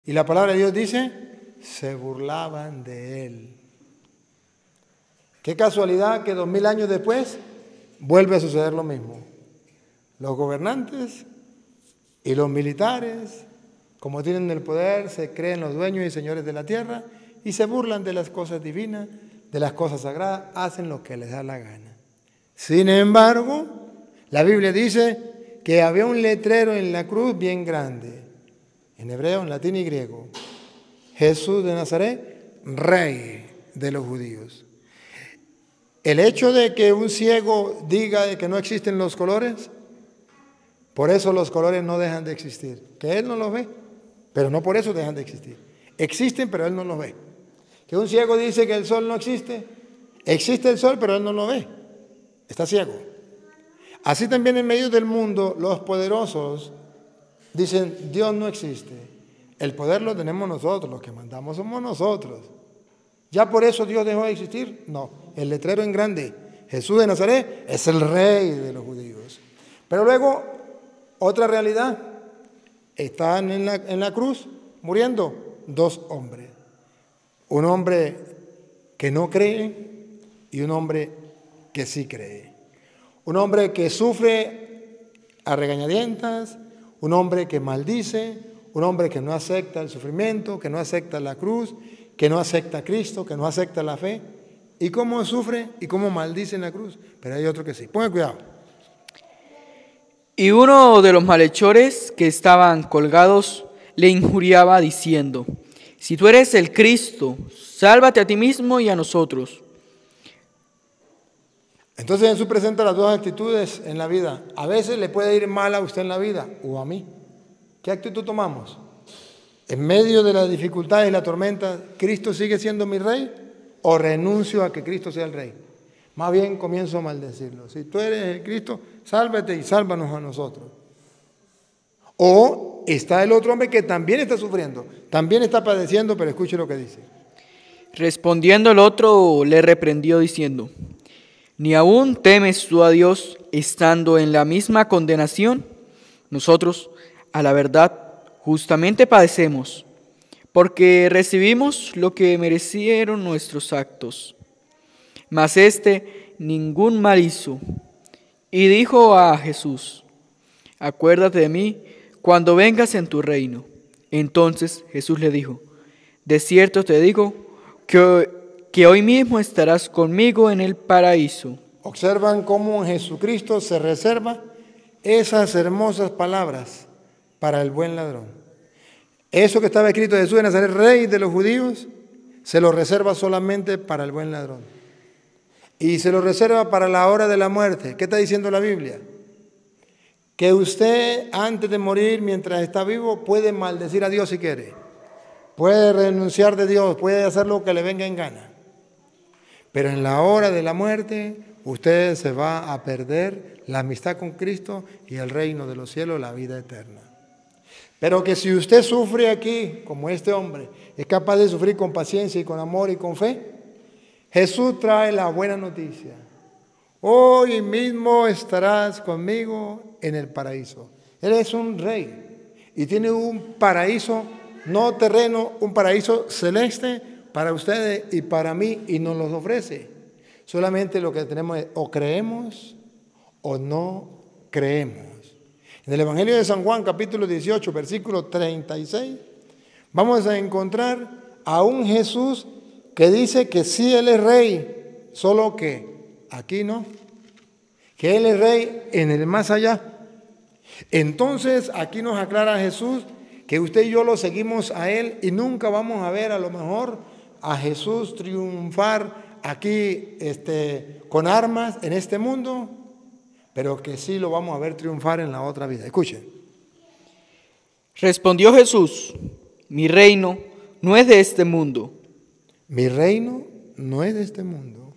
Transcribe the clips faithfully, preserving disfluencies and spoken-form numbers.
Y la palabra de Dios dice, se burlaban de él. Qué casualidad que dos mil años después vuelve a suceder lo mismo. Los gobernantes y los militares, como tienen el poder, se creen los dueños y señores de la tierra y se burlan de las cosas divinas, de las cosas sagradas, hacen lo que les da la gana. Sin embargo, la Biblia dice que había un letrero en la cruz bien grande, en hebreo, en latín y griego. Jesús de Nazaret, Rey de los judíos. El hecho de que un ciego diga que no existen los colores, por eso los colores no dejan de existir. Que él no los ve, pero no por eso dejan de existir. Existen, pero él no los ve. Que un ciego dice que el sol no existe, existe el sol, pero él no lo ve. Está ciego. Así también en medio del mundo, los poderosos dicen, Dios no existe. El poder lo tenemos nosotros, los que mandamos somos nosotros. ¿Ya por eso Dios dejó de existir? No, el letrero en grande, Jesús de Nazaret es el Rey de los judíos. Pero luego, otra realidad, están en la, en la cruz muriendo dos hombres. Un hombre que no cree y un hombre que sí cree. Un hombre que sufre a regañadientas, un hombre que maldice, un hombre que no acepta el sufrimiento, que no acepta la cruz, que no acepta a Cristo, que no acepta la fe. ¿Y cómo sufre y cómo maldice en la cruz? Pero hay otro que sí. Pongan cuidado. Y uno de los malhechores que estaban colgados le injuriaba diciendo, si tú eres el Cristo, sálvate a ti mismo y a nosotros. Entonces Jesús presenta las dos actitudes en la vida. A veces le puede ir mal a usted en la vida o a mí. ¿Qué actitud tomamos? En medio de las dificultades y la tormenta, ¿Cristo sigue siendo mi rey o renuncio a que Cristo sea el rey? Más bien comienzo a maldecirlo. Si tú eres el Cristo, sálvate y sálvanos a nosotros. O está el otro hombre que también está sufriendo, también está padeciendo, pero escuche lo que dice. Respondiendo el otro, le reprendió diciendo, ¿ni aún temes tú a Dios estando en la misma condenación? Nosotros, a la verdad, justamente padecemos, porque recibimos lo que merecieron nuestros actos. Mas éste ningún mal hizo. Y dijo a Jesús, acuérdate de mí cuando vengas en tu reino. Entonces Jesús le dijo, de cierto te digo que, que hoy mismo estarás conmigo en el paraíso. Observan cómo Jesucristo se reserva esas hermosas palabras para el buen ladrón. Eso que estaba escrito de Jesús de Nazaret, Rey de los judíos, se lo reserva solamente para el buen ladrón. Y se lo reserva para la hora de la muerte. ¿Qué está diciendo la Biblia? Que usted antes de morir, mientras está vivo, puede maldecir a Dios si quiere. Puede renunciar de Dios, puede hacer lo que le venga en gana. Pero en la hora de la muerte, usted se va a perder la amistad con Cristo y el reino de los cielos, la vida eterna. Pero que si usted sufre aquí, como este hombre, es capaz de sufrir con paciencia y con amor y con fe, Jesús trae la buena noticia. Hoy mismo estarás conmigo en el paraíso. Él es un rey y tiene un paraíso no terreno, un paraíso celeste para ustedes y para mí, y nos los ofrece. Solamente lo que tenemos es o creemos o no creemos. En el Evangelio de San Juan, capítulo dieciocho, versículo treinta y seis, vamos a encontrar a un Jesús que dice que sí, Él es rey, solo que aquí no, que Él es rey en el más allá. Entonces aquí nos aclara Jesús que usted y yo lo seguimos a Él y nunca vamos a ver a lo mejor a Jesús triunfar aquí este, con armas en este mundo, pero que sí lo vamos a ver triunfar en la otra vida. Escuchen. Respondió Jesús, mi reino no es de este mundo. Mi reino no es de este mundo.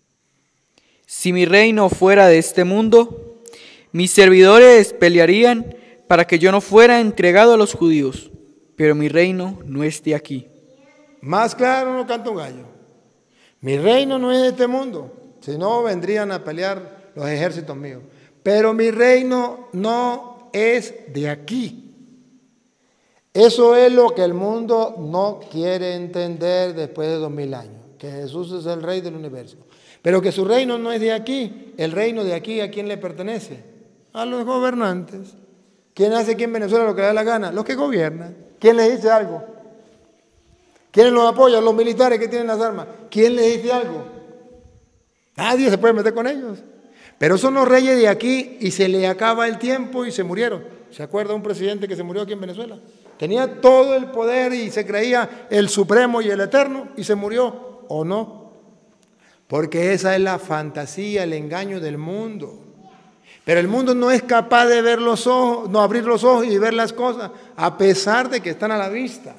Si mi reino fuera de este mundo, mis servidores pelearían para que yo no fuera entregado a los judíos, pero mi reino no es de aquí. Más claro no canta un gallo. Mi reino no es de este mundo, si no vendrían a pelear los ejércitos míos. Pero mi reino no es de aquí. Eso es lo que el mundo no quiere entender después de dos mil años, que Jesús es el Rey del universo. Pero que su reino no es de aquí, el reino de aquí, ¿a quién le pertenece? A los gobernantes. ¿Quién hace aquí en Venezuela lo que le da la gana? Los que gobiernan. ¿Quién les dice algo? ¿Quiénes los apoyan? Los militares que tienen las armas. ¿Quién les dice algo? Nadie se puede meter con ellos. Pero son los reyes de aquí y se le acaba el tiempo y se murieron. ¿Se acuerda un presidente que se murió aquí en Venezuela? Tenía todo el poder y se creía el supremo y el eterno y se murió, ¿o no? Porque esa es la fantasía, el engaño del mundo. Pero el mundo no es capaz de ver los ojos, no abrir los ojos y ver las cosas, a pesar de que están a la vista.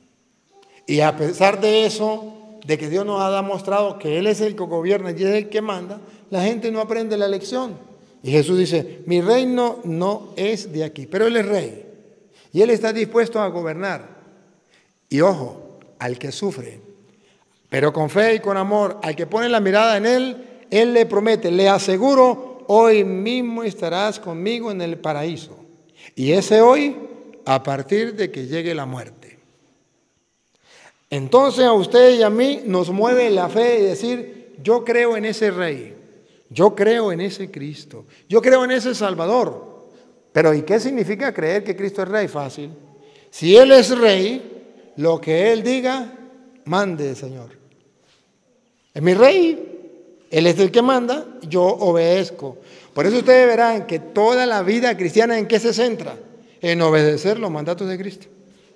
Y a pesar de eso, de que Dios nos ha demostrado que Él es el que gobierna y es el que manda, la gente no aprende la lección. Y Jesús dice, mi reino no es de aquí, pero Él es rey. Y Él está dispuesto a gobernar. Y ojo, al que sufre, pero con fe y con amor, al que pone la mirada en Él, Él le promete, le aseguro, hoy mismo estarás conmigo en el paraíso. Y ese hoy, a partir de que llegue la muerte. Entonces a usted y a mí nos mueve la fe y decir, yo creo en ese Rey, yo creo en ese Cristo, yo creo en ese Salvador. Pero ¿y qué significa creer que Cristo es Rey? Fácil. Si Él es Rey, lo que Él diga, mande, Señor. Es mi Rey, Él es el que manda, yo obedezco. Por eso ustedes verán que toda la vida cristiana, ¿en qué se centra? En obedecer los mandatos de Cristo.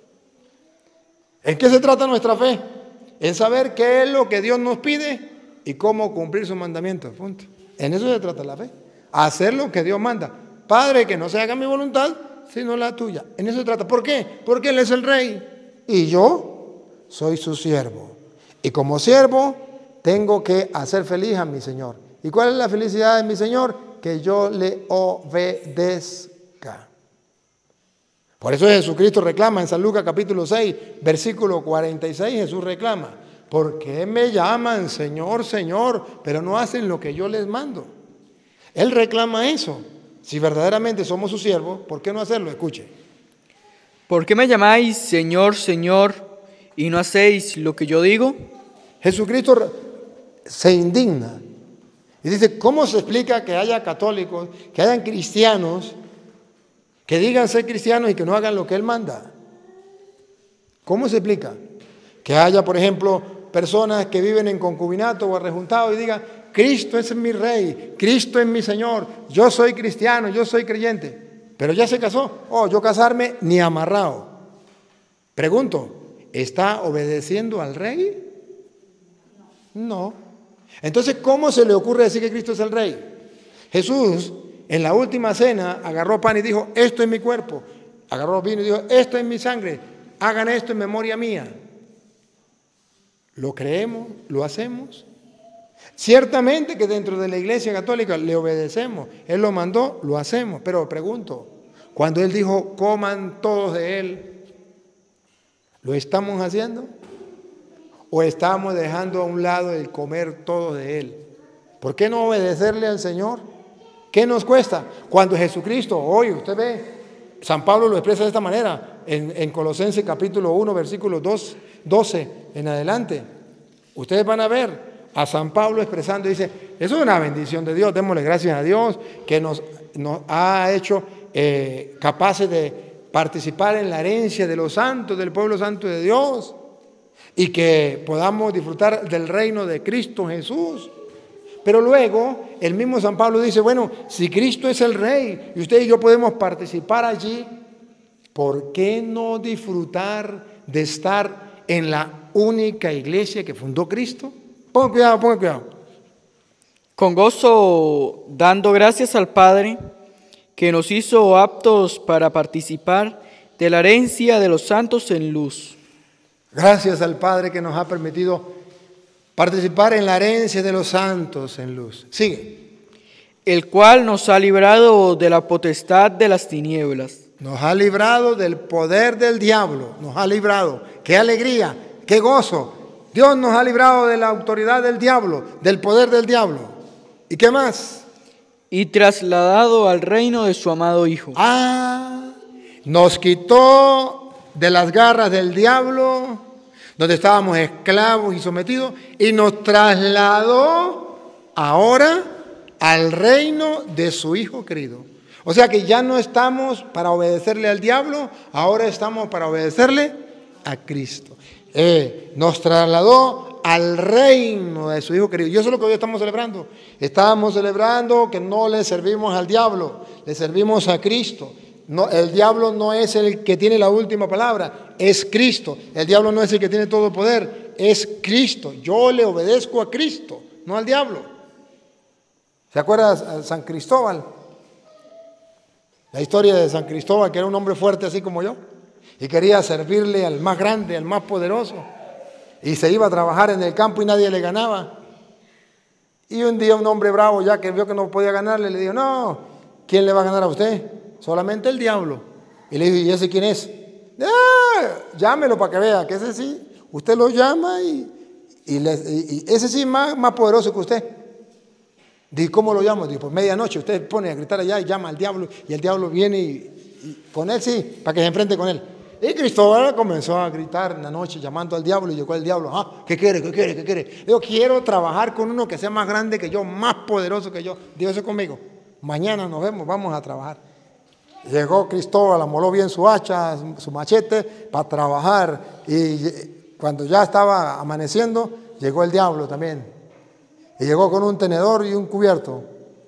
¿En qué se trata nuestra fe? En saber qué es lo que Dios nos pide y cómo cumplir sus mandamientos. Punto. En eso se trata la fe. Hacer lo que Dios manda. Padre, que no se haga mi voluntad, sino la tuya. En eso se trata. ¿Por qué? Porque Él es el Rey y yo soy su siervo. Y como siervo tengo que hacer feliz a mi Señor. ¿Y cuál es la felicidad de mi Señor? Que yo le obedezca. Por eso Jesucristo reclama en San Lucas capítulo seis, versículo cuarenta y seis, Jesús reclama, ¿por qué me llaman Señor, Señor, pero no hacen lo que yo les mando? Él reclama eso. Si verdaderamente somos sus siervos, ¿por qué no hacerlo? Escuche. ¿Por qué me llamáis Señor, Señor, y no hacéis lo que yo digo? Jesucristo se indigna y dice, ¿cómo se explica que haya católicos, que hayan cristianos, que digan ser cristianos y que no hagan lo que Él manda? ¿Cómo se explica? Que haya, por ejemplo, personas que viven en concubinato o arrejuntado y digan, Cristo es mi Rey, Cristo es mi Señor, yo soy cristiano, yo soy creyente, pero ya se casó. Oh, yo casarme ni amarrado. Pregunto, ¿está obedeciendo al Rey? No. Entonces, ¿cómo se le ocurre decir que Cristo es el Rey? Jesús, en la última cena, agarró pan y dijo, esto es mi cuerpo. Agarró vino y dijo, esto es mi sangre. Hagan esto en memoria mía. ¿Lo creemos? ¿Lo hacemos? Ciertamente que dentro de la Iglesia Católica le obedecemos. Él lo mandó, lo hacemos. Pero pregunto, cuando Él dijo, coman todos de Él, ¿lo estamos haciendo? ¿O estamos dejando a un lado el comer todos de Él? ¿Por qué no obedecerle al Señor? ¿Qué nos cuesta? Cuando Jesucristo, hoy usted ve, San Pablo lo expresa de esta manera, en, en Colosenses capítulo uno, versículo dos, doce en adelante. Ustedes van a ver a San Pablo expresando, dice, eso es una bendición de Dios, démosle gracias a Dios que nos, nos ha hecho eh, capaces de participar en la herencia de los santos, del pueblo santo de Dios, y que podamos disfrutar del reino de Cristo Jesús. Pero luego el mismo San Pablo dice, bueno, si Cristo es el Rey y usted y yo podemos participar allí, ¿por qué no disfrutar de estar en la única iglesia que fundó Cristo? Pongan cuidado, pongan cuidado. Con gozo, dando gracias al Padre, que nos hizo aptos para participar de la herencia de los santos en luz. Gracias al Padre que nos ha permitido participar en la herencia de los santos en luz. Sigue. El cual nos ha librado de la potestad de las tinieblas. Nos ha librado del poder del diablo. Nos ha librado. ¡Qué alegría! ¡Qué gozo! Dios nos ha librado de la autoridad del diablo, del poder del diablo. ¿Y qué más? Y trasladado al reino de su amado Hijo. Ah, nos quitó de las garras del diablo, donde estábamos esclavos y sometidos, y nos trasladó ahora al reino de su Hijo querido. O sea que ya no estamos para obedecerle al diablo, ahora estamos para obedecerle a Cristo. Eh, nos trasladó al reino de su Hijo querido. Y eso es lo que hoy estamos celebrando. Estamos celebrando que no le servimos al diablo, le servimos a Cristo. No, el diablo no es el que tiene la última palabra, es Cristo. El diablo no es el que tiene todo el poder, es Cristo. Yo le obedezco a Cristo, no al diablo. ¿Se acuerda de San Cristóbal? La historia de San Cristóbal, que era un hombre fuerte así como yo, y quería servirle al más grande, al más poderoso, y se iba a trabajar en el campo y nadie le ganaba. Y un día un hombre bravo, ya que vio que no podía ganarle, le dijo: no, ¿quién le va a ganar a usted? Solamente el diablo. Y le dijo: ¿y ese quién es? Ah, llámelo para que vea, que ese sí, usted lo llama y, y, le, y, y ese sí más, más poderoso que usted. Dijo: ¿cómo lo llamo? Dijo: pues medianoche usted pone a gritar allá y llama al diablo, y el diablo viene y, y con él sí, para que se enfrente con él. Y Cristóbal comenzó a gritar en la noche llamando al diablo, y llegó el diablo: ah, ¿qué quiere? ¿Qué quiere? ¿Qué quiere? Yo quiero trabajar con uno que sea más grande que yo, más poderoso que yo. Dijo: eso conmigo, mañana nos vemos, vamos a trabajar. Llegó Cristóbal, amoló bien su hacha, su machete para trabajar, y cuando ya estaba amaneciendo, llegó el diablo también. Y llegó con un tenedor y un cubierto.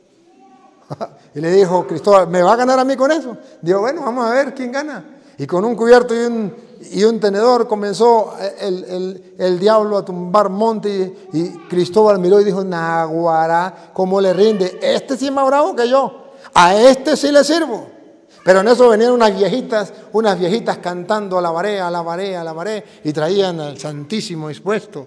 Y le dijo Cristóbal: ¿me va a ganar a mí con eso? Dijo: bueno, vamos a ver quién gana. Y con un cubierto y un, y un tenedor comenzó el, el, el diablo a tumbar monte, y, y Cristóbal miró y dijo: naguará, ¿cómo le rinde? Este sí es más bravo que yo, a este sí le sirvo. Pero en eso venían unas viejitas, unas viejitas cantando: alabaré, alabaré, alabaré, y traían al Santísimo expuesto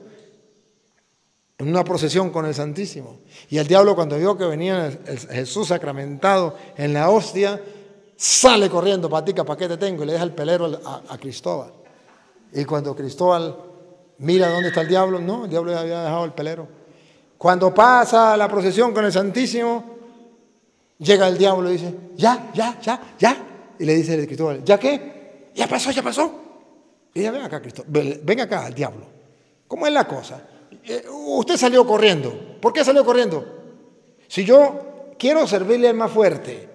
en una procesión con el Santísimo. Y el diablo, cuando vio que venía el, el Jesús sacramentado en la hostia, sale corriendo: patica, ¿para qué te tengo? Y le deja el pelero a, a Cristóbal. Y cuando Cristóbal mira dónde está el diablo, no, el diablo ya había dejado el pelero. Cuando pasa la procesión con el Santísimo, llega el diablo y dice: ya, ya, ya, ya. Y le dice el Cristóbal: ¿ya qué? Ya pasó, ya pasó. Y ella: ven acá, Cristóbal, ven acá, el diablo. ¿Cómo es la cosa? Eh, usted salió corriendo. ¿Por qué salió corriendo? Si yo quiero servirle al más fuerte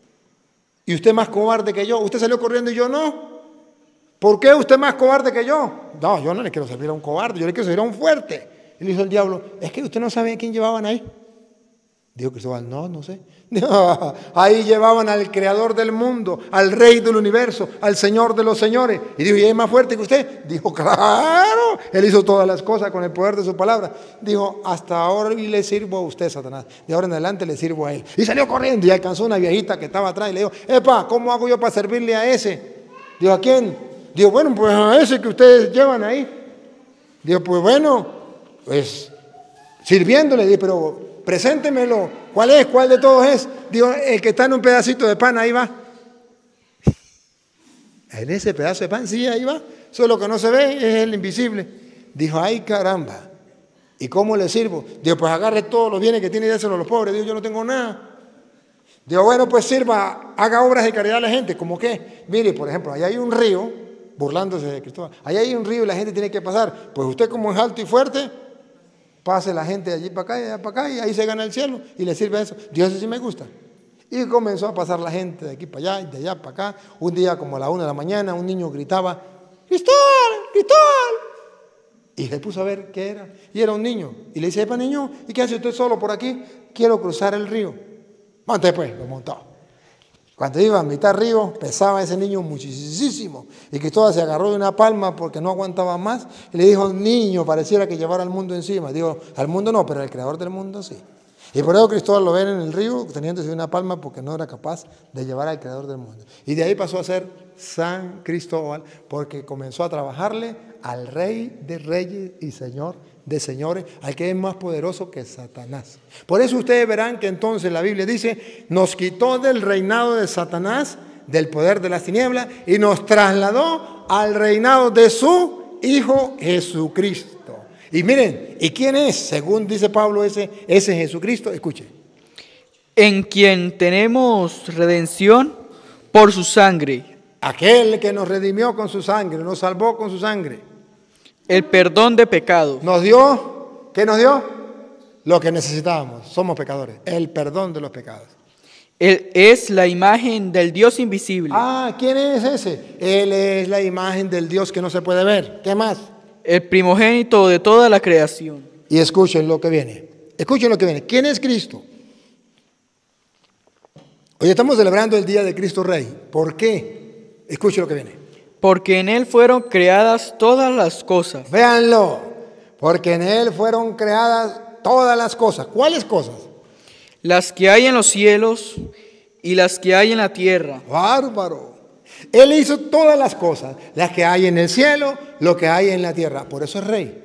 y usted más cobarde que yo, usted salió corriendo y yo no. ¿Por qué usted más cobarde que yo? No, yo no le quiero servir a un cobarde, yo le quiero servir a un fuerte. Y le dijo el diablo: es que usted no sabe a quién llevaban ahí. Dijo Cristóbal: no, no sé. No, ahí llevaban al creador del mundo, al rey del universo, al señor de los señores. Y dijo: ¿y es más fuerte que usted? Dijo: claro, él hizo todas las cosas con el poder de su palabra. Dijo: hasta ahora le sirvo a usted, Satanás, de ahora en adelante le sirvo a él. Y salió corriendo y alcanzó una viejita que estaba atrás y le dijo: epa, ¿cómo hago yo para servirle a ese? Dijo: ¿a quién? Dijo: bueno, pues a ese que ustedes llevan ahí. Dijo: pues bueno, pues sirviéndole. Dijo: pero preséntemelo, ¿cuál es? ¿Cuál de todos es? Digo: el que está en un pedacito de pan, ahí va. En ese pedazo de pan, sí, ahí va. Solo que no se ve, es el invisible. Dijo: ay, caramba, ¿y cómo le sirvo? Digo: pues agarre todos los bienes que tiene y déselo a los pobres. Digo: yo no tengo nada. Digo: bueno, pues sirva, haga obras de caridad a la gente. ¿Cómo qué? Mire, por ejemplo, allá hay un río, burlándose de Cristóbal, allá hay un río y la gente tiene que pasar. Pues usted, como es alto y fuerte, pase la gente de allí para acá y de allá para acá, y ahí se gana el cielo y le sirve eso. Dios, eso sí me gusta. Y comenzó a pasar la gente de aquí para allá y de allá para acá. Un día, como a la una de la mañana, un niño gritaba: ¡Cristóbal! ¡Cristóbal! Y se puso a ver qué era. Y era un niño. Y le dice: epa, niño, ¿y qué hace usted solo por aquí? Quiero cruzar el río. Monte pues, lo montó. Cuando iba a mitad río, pesaba ese niño muchísimo. Y Cristóbal se agarró de una palma porque no aguantaba más. Y le dijo: niño, pareciera que llevara al mundo encima. Digo: al mundo no, pero al creador del mundo sí. Y por eso Cristóbal lo ven en el río teniéndose una palma, porque no era capaz de llevar al creador del mundo. Y de ahí pasó a ser San Cristóbal, porque comenzó a trabajarle al Rey de Reyes y Señor de señores, al que es más poderoso que Satanás. Por eso ustedes verán que entonces la Biblia dice: nos quitó del reinado de Satanás, del poder de las tinieblas, y nos trasladó al reinado de su Hijo Jesucristo. Y miren, ¿y quién es? Según dice Pablo, ese, ese Jesucristo, escuche. En quien tenemos redención por su sangre, Aquel que nos redimió con su sangre, nos salvó con su sangre. El perdón de pecados. Nos dio, ¿qué nos dio? Lo que necesitábamos. Somos pecadores. El perdón de los pecados. Él es la imagen del Dios invisible. Ah, ¿quién es ese? Él es la imagen del Dios que no se puede ver. ¿Qué más? El primogénito de toda la creación. Y escuchen lo que viene. Escuchen lo que viene. ¿Quién es Cristo? Hoy estamos celebrando el Día de Cristo Rey. ¿Por qué? Escuchen lo que viene. Porque en Él fueron creadas todas las cosas. Véanlo. Porque en Él fueron creadas todas las cosas. ¿Cuáles cosas? Las que hay en los cielos y las que hay en la tierra. Bárbaro. Él hizo todas las cosas. Las que hay en el cielo, lo que hay en la tierra. Por eso es Rey.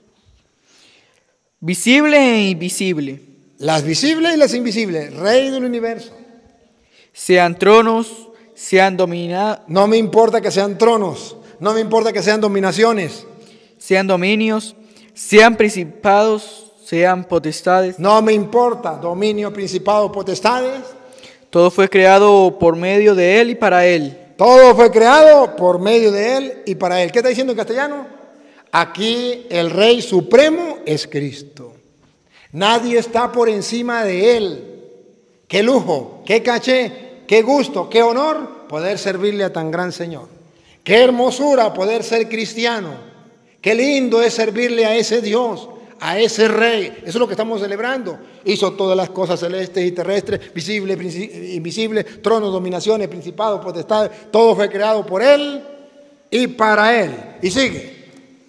Visible e invisible. Las visibles y las invisibles. Rey del universo. Sean tronos, sean dominados, No me importa que sean tronos, no me importa que sean dominaciones, sean dominios, sean principados, sean potestades. no me importa dominio, principado, potestades. Todo fue creado por medio de Él y para Él. Todo fue creado por medio de Él y para Él. ¿Qué está diciendo en castellano? Aquí el Rey Supremo es Cristo. Nadie está por encima de Él. Qué lujo, qué caché, qué gusto, qué honor poder servirle a tan gran Señor. Qué hermosura poder ser cristiano. Qué lindo es servirle a ese Dios, a ese Rey. Eso es lo que estamos celebrando. Hizo todas las cosas celestes y terrestres, visibles, invisibles, tronos, dominaciones, principados, potestades. Todo fue creado por Él y para Él. Y sigue.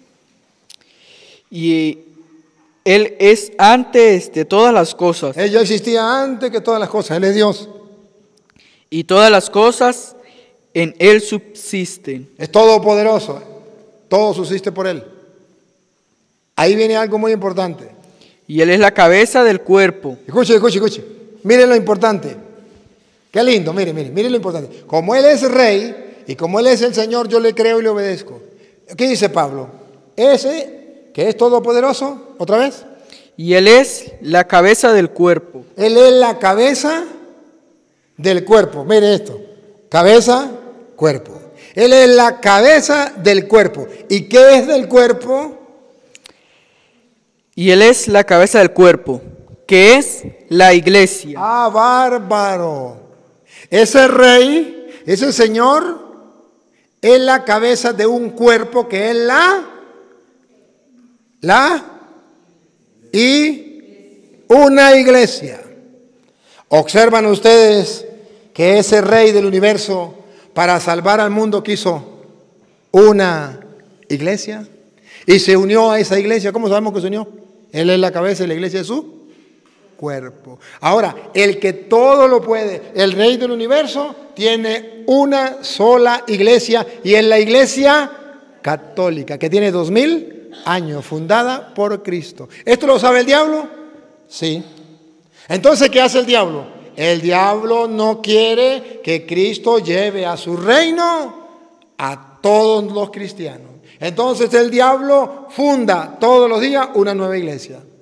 Y Él es antes de todas las cosas. Él ya existía antes que todas las cosas. Él es Dios. Y todas las cosas en Él subsisten. Es todopoderoso. Todo subsiste por Él. Ahí viene algo muy importante. Y Él es la cabeza del cuerpo. Escuche, escuche, escuche. Miren lo importante. Qué lindo, miren, miren, miren lo importante. Como Él es Rey y como Él es el Señor, yo le creo y le obedezco. ¿Qué dice Pablo? Ese que es todopoderoso, otra vez. Y Él es la cabeza del cuerpo. Él es la cabeza del cuerpo. Mire esto. Cabeza, cuerpo. Él es la cabeza del cuerpo. ¿Y qué es del cuerpo? Y Él es la cabeza del cuerpo, que es la iglesia. Ah, bárbaro. Ese Rey, ese Señor, es la cabeza de un cuerpo que es la, la y una iglesia. Observan ustedes que ese Rey del universo, para salvar al mundo, quiso una iglesia y se unió a esa iglesia. ¿Cómo sabemos que se unió? Él es la cabeza de la iglesia de su cuerpo. Ahora, el que todo lo puede, el Rey del universo, tiene una sola iglesia y es la iglesia católica, que tiene dos mil años, fundada por Cristo. ¿Esto lo sabe el diablo? Sí. Entonces, ¿qué hace el diablo? El diablo no quiere que Cristo lleve a su reino a todos los cristianos. Entonces el diablo funda todos los días una nueva iglesia.